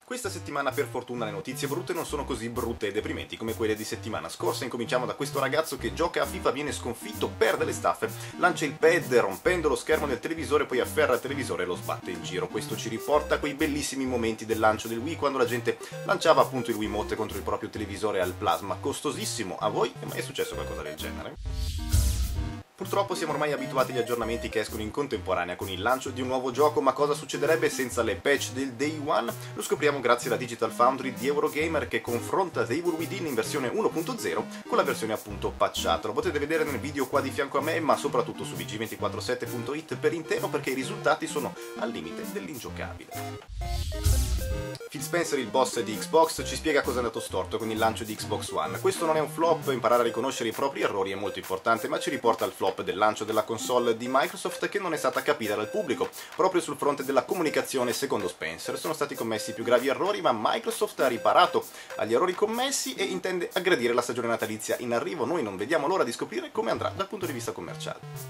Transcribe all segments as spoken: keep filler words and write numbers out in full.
Questa settimana per fortuna le notizie brutte non sono così brutte e deprimenti come quelle di settimana scorsa. Incominciamo da questo ragazzo che gioca a FIFA, viene sconfitto, perde le staffe, lancia il pad rompendo lo schermo del televisore, poi afferra il televisore e lo sbatte in giro. Questo ci riporta a quei bellissimi momenti del lancio del Wii, quando la gente lanciava appunto il Wiimote contro il proprio televisore al plasma, costosissimo. A voi è mai successo qualcosa del genere? Purtroppo siamo ormai abituati agli aggiornamenti che escono in contemporanea con il lancio di un nuovo gioco, ma cosa succederebbe senza le patch del Day One? Lo scopriamo grazie alla Digital Foundry di Eurogamer, che confronta The Evil Within in versione uno punto zero con la versione appunto patchata. Lo potete vedere nel video qua di fianco a me, ma soprattutto su V G ventiquattro sette punto it per intero, perché i risultati sono al limite dell'ingiocabile. Phil Spencer, il boss di Xbox, ci spiega cosa è andato storto con il lancio di Xbox One. Questo non è un flop, imparare a riconoscere i propri errori è molto importante, ma ci riporta al flop del lancio della console di Microsoft, che non è stata capita dal pubblico. Proprio sul fronte della comunicazione, secondo Spencer, sono stati commessi più gravi errori, ma Microsoft ha riparato agli errori commessi e intende aggredire la stagione natalizia in arrivo. Noi non vediamo l'ora di scoprire come andrà dal punto di vista commerciale.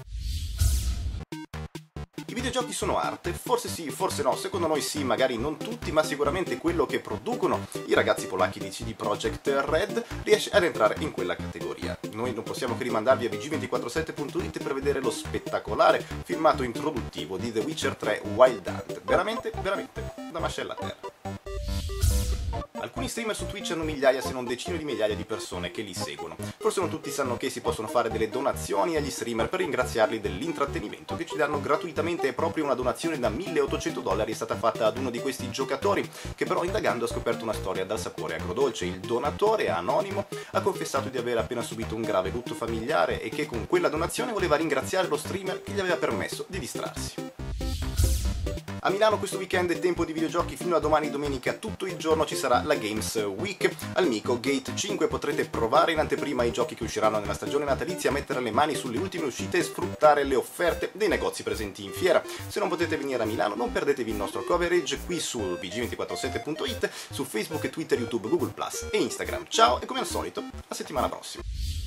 I videogiochi sono arte? Forse sì, forse no, secondo noi sì, magari non tutti, ma sicuramente quello che producono i ragazzi polacchi di C D Projekt Red riesce ad entrare in quella categoria. Noi non possiamo che rimandarvi a V G ventiquattro sette punto it per vedere lo spettacolare filmato introduttivo di The Witcher tre Wild Hunt. Veramente, veramente, da mascella a terra. Alcuni streamer su Twitch hanno migliaia se non decine di migliaia di persone che li seguono. Forse non tutti sanno che si possono fare delle donazioni agli streamer per ringraziarli dell'intrattenimento che ci danno gratuitamente. È proprio una donazione da milleottocento dollari è stata fatta ad uno di questi giocatori, che però indagando ha scoperto una storia dal sapore agrodolce. Il donatore, anonimo, ha confessato di aver appena subito un grave lutto familiare e che con quella donazione voleva ringraziare lo streamer che gli aveva permesso di distrarsi. A Milano questo weekend è tempo di videogiochi. Fino a domani domenica tutto il giorno ci sarà la Games Week. Al Mico Gate cinque potrete provare in anteprima i giochi che usciranno nella stagione natalizia, mettere le mani sulle ultime uscite e sfruttare le offerte dei negozi presenti in fiera. Se non potete venire a Milano, non perdetevi il nostro coverage qui sul V G ventiquattro sette punto it, su Facebook, Twitter, YouTube, Google plus e Instagram. Ciao e come al solito, a settimana prossima.